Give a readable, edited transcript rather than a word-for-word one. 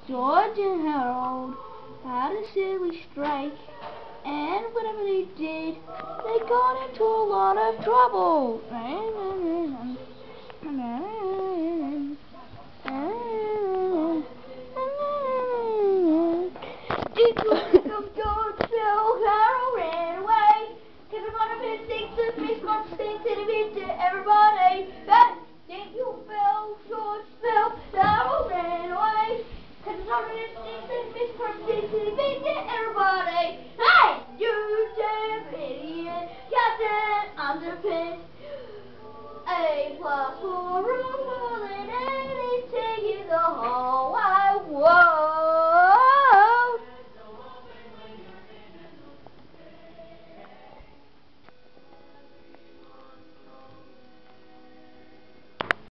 George and Harold had a silly strike, and whatever they did, they got into a lot of trouble.